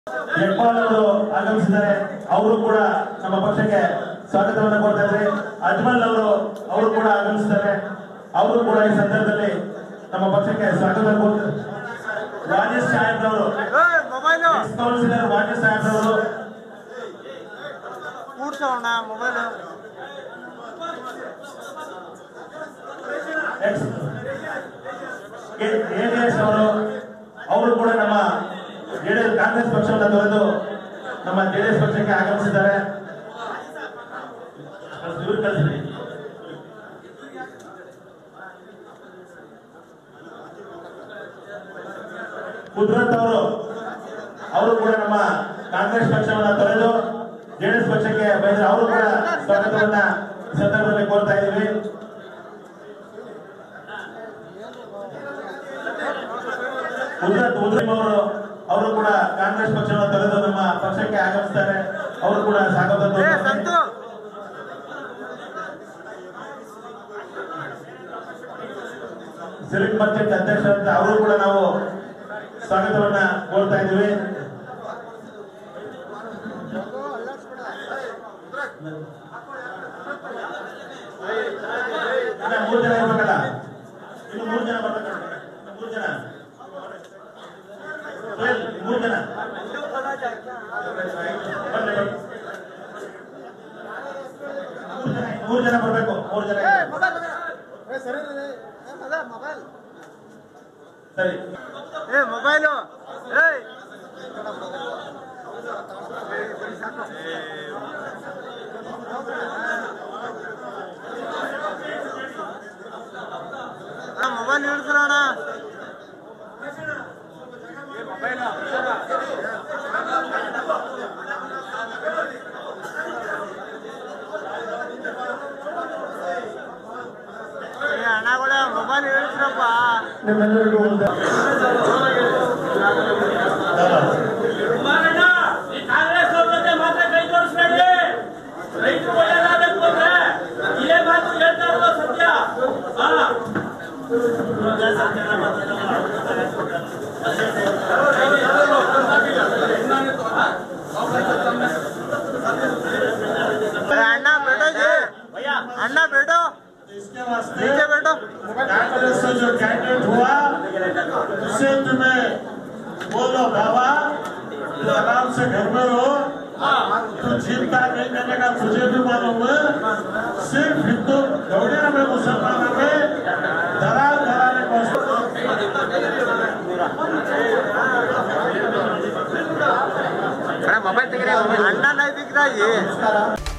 ಯಜ್ಮಾನ್ ಅವರು ಆಗಮಿಸಿದ್ದಾರೆ. ಅವರು ಕೂಡ ನಮ್ಮ ಪಕ್ಷಕ್ಕೆ ಸ್ವಾಗತವನ್ನು ಕೊಡ್ತಾ ಇದ್ದಾರೆ. ಅಜ್ಮಲ್ ಅವರು ಕೂಡ ಆಗಮಿಸಿದ್ದಾರೆ. ಅವರು ಕೂಡ ಈ ಸಂದರ್ಭದಲ್ಲಿ ನಮ್ಮ ಪಕ್ಷಕ್ಕೆ ಸ್ವಾಗತ ಕೊಡ್ತಾರೆ. ರಾಜೇಶ್ ಸಾಹೇಬ್ರವರು, ಕೌನ್ಸಿಲರ್ ರಾಜೇಶ್ ಸಾಹೇಬ್ರವರು ಮೊಬೈಲ್ ADS ಅವರು ಕೂಡ ನಮ್ಮ ಜೆಡಿಎಸ್ ಕಾಂಗ್ರೆಸ್ ಪಕ್ಷವನ್ನು ತೊರೆದು ನಮ್ಮ ಜೆಡಿಎಸ್ ಪಕ್ಷಕ್ಕೆ ಆಗಮಿಸಿದ್ದಾರೆ. ಕುದ್ರತ್ ಅವರು ಕೂಡ ನಮ್ಮ ಕಾಂಗ್ರೆಸ್ ಪಕ್ಷವನ್ನು ತೊರೆದು ಜೆಡಿಎಸ್ ಪಕ್ಷಕ್ಕೆ ಬಂದರೆ ಅವರು ಕೂಡ ಸ್ವಾಗತವನ್ನ ಸಂದರ್ಭದಲ್ಲಿ ಕೋರ್ತಾ ಇದ್ದೀವಿ. ಅವರು ಕೂಡ ಕಾಂಗ್ರೆಸ್ ಪಕ್ಷವನ್ನು ತೊರೆದು ನಮ್ಮ ಪಕ್ಷಕ್ಕೆ ಆಗಮಿಸ್ತಾರೆ. ಅವರು ಕೂಡ ಸ್ವಾಗತ. ಸಿರಿಕ್ ಪಂಚಾಯತ್ ಅಧ್ಯಕ್ಷ ಅಂತ ಅವರು ಕೂಡ ನಾವು ಸ್ವಾಗತವನ್ನ ಕೋರ್ತಾ ಇದ್ದೀವಿ. ಮೂರು ಜನ ಇರ್ಬೇಕಲ್ಲ, ಇನ್ನು 3 ಜನ ಬರ್ಬೇಕಲ್ಲ. 3 ಜನ 3 ಜನ ಬರಬೇಕು. 3 ಜನ ಸರಿ. ಮೊಬೈಲು ಮೊಬೈಲ್ ಹಿಡಿದ್ರಣ ಅಣ್ಣಗಳ ಮೊಬೈಲ್ ಹಿಡಿದ್ರಪ್ಪ. ನಿಮ್ಮೆಲ್ಲರಿಗೂ ಕಾಂಗ್ರೆಸ್ ಅವ್ರ ಜೊತೆ ಮಾತ್ರ ಕೈ ತೋರಿಸ್ಬೇಡಿ. ರೈತರು ಒಳ್ಳೆದಾಗಬೇಕು ಅಂದ್ರೆ ಇದೇ ಮಾತು ಹೇಳ್ತಾ ಇರೋದು ಸತ್ಯ. अण्णा बैठो जी, अण्णा बैठो, इसके वास्ते नीचे बैठो। कांग्रेस से जो कैंडिडेट हुआ उससे तुम्हें बोलो बाबा आराम से घर में रहो, तो जीता नहीं करने का तुझे भी मालूम है। सिर्फ हिंदू दौड़े में मुसलमानों में दरार कराने को मोबाइल दिख रहा है, अण्णा नहीं दिख रहा ये।